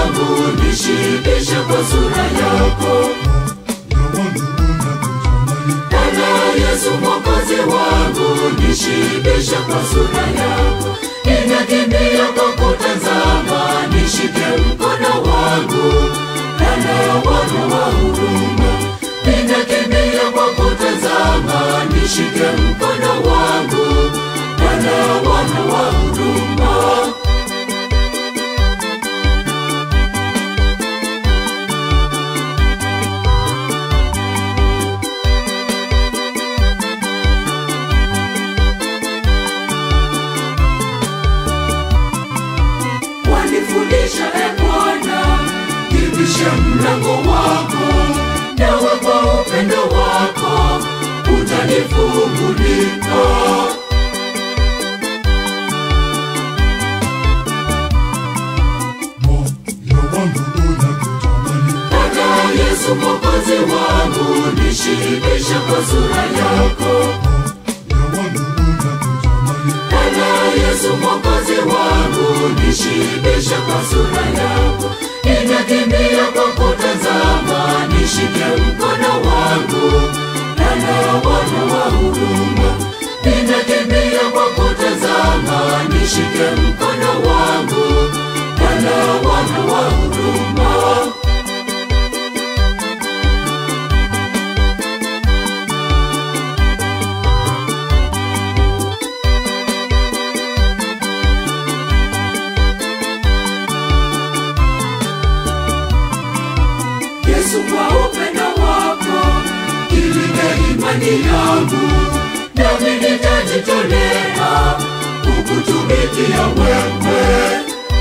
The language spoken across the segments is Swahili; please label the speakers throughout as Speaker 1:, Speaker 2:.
Speaker 1: wangu, nishibishe kwa sura yako. Bwana Yesu Mwokozi wangu, nishibishe kwa sura yako. Ninakimbia kwa kutazama, nishike mkono wangu, Bwana wangu wa huruma. Ninakimbia kwa kutazama, nishike mkono wangu, Bwana wangu wa huruma. Wanifundisha Bwana, kibisha mlango wako, nawe kwa upendo wako utanifungulika. Bwana Yesu Mwokozi wangu, nishibishe kwa sura yako. Bwana Yesu Mwokozi wangu, nishibishe kwa sura yako. Ninakimbia kwa kutazama, nishike mkono wangu, Bwana wangu wa huruma. Ninakimbia kwa kutazama, nishike mkono wangu, Bwana wangu wa huruma. Yesu, kwa upendo wako ilinde imani yangu, nami nitajitolea kukutumikia wewe.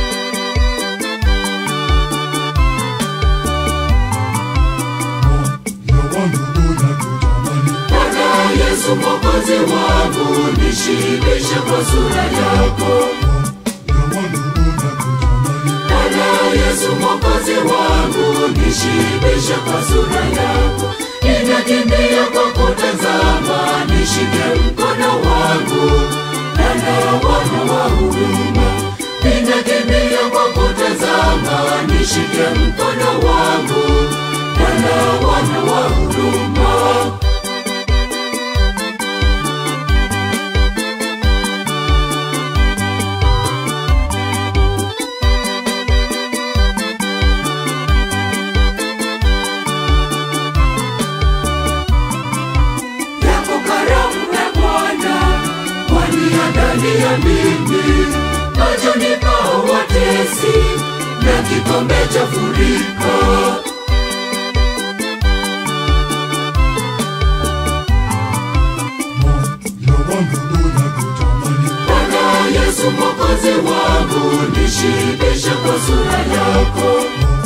Speaker 1: Bwana Yesu Mwokozi wangu, nishibishe kwa sura yako. Bwana Yesu Mwokozi wangu, nishibishe kwa sura yako. Ninakimbia kwa kutazama, nishike mkono wangu, Bwana wangu wa huruma. Ninakimbia kwa kutazama, nishike mkono wangu, Bwana wangu wa huruma. Ndani ya mimi machoni pao watesi, na kikombe cha furiko. Bwana Yesu Mwokozi wangu, nishibishe kwa sura yako.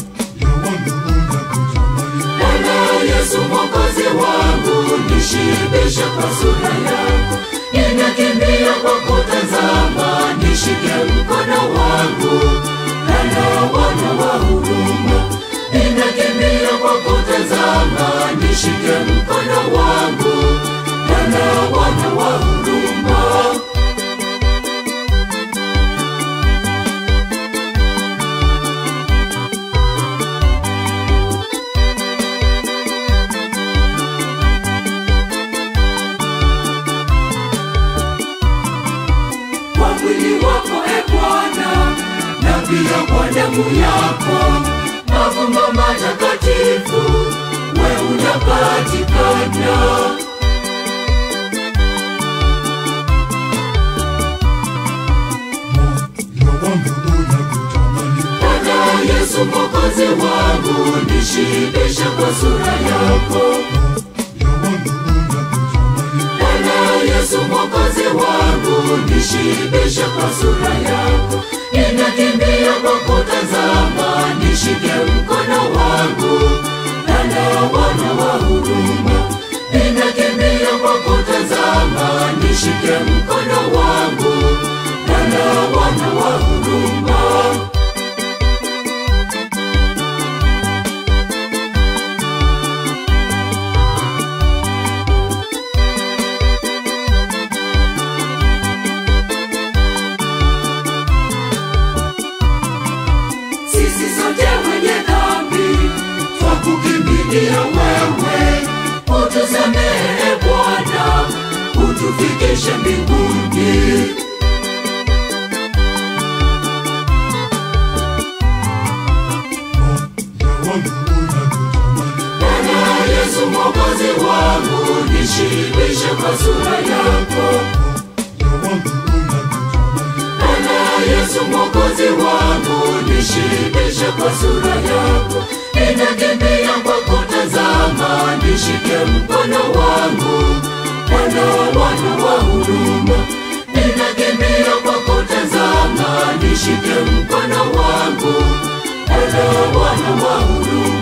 Speaker 1: Bwana Yesu Mwokozi wangu, nishibishe kwa sura yako. Ninakimbia kwa kutazama, nishike mkono wangu, Bwana wangu wa huruma. Ninakimbia kwa kutazama, nishike mkono wangu, Bwana wangu wa huruma. Pia kwa damu yako, mavumba matakatifu, wewe unapatikana. Bwana Yesu Mwokozi wangu, nishibishe kwa sura yako. Bwana Yesu Mwokozi wangu, nishibishe kwa sura yako. Ninakimbia kwa kutazama, nishike mkono wangu, Bwana wangu wa huruma. Ninakimbia kwa kutazama, nishike mkono wangu, Bwana wangu wa huruma. Sisi sote tunakulilia wewe, utusamehe Bwana, utufikishe mbinguni. Bwana Yesu Mwokozi wangu, nishibishe kwa sura yako. Bwana Yesu Mwokozi wangu, nishibishe kwa sura yako. Ninakimbia kwa kutazama, nishike mkono wangu, Bwana wa huruma. Ninakimbia kwa kutazama, nishike mkono wangu, Bwana wa huruma.